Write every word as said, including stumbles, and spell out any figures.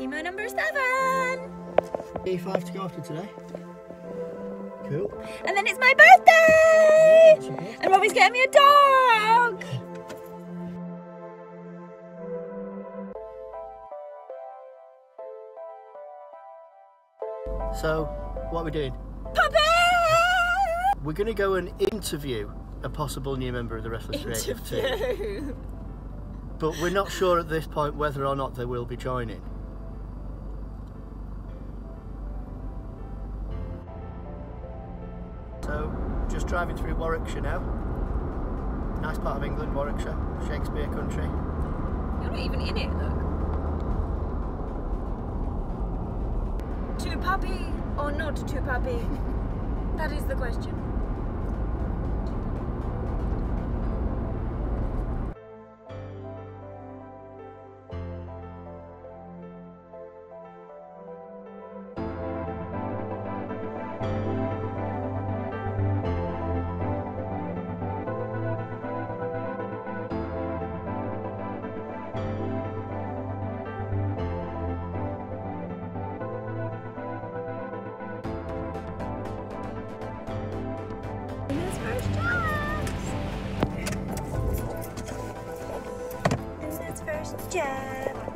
chemo number seven. E five to go after today. Cool. And then it's my birthday! Yeah, and Robbie's getting me a dog! So, what are we doing? Puppy! We're going to go and interview a possible new member of the Restless Creative team. Interview. But we're not sure at this point whether or not they will be joining. So, just driving through Warwickshire now. Nice part of England, Warwickshire, Shakespeare country. You're not even in it, look. To puppy or not to puppy? That is the question. His first jabs. And his first jab.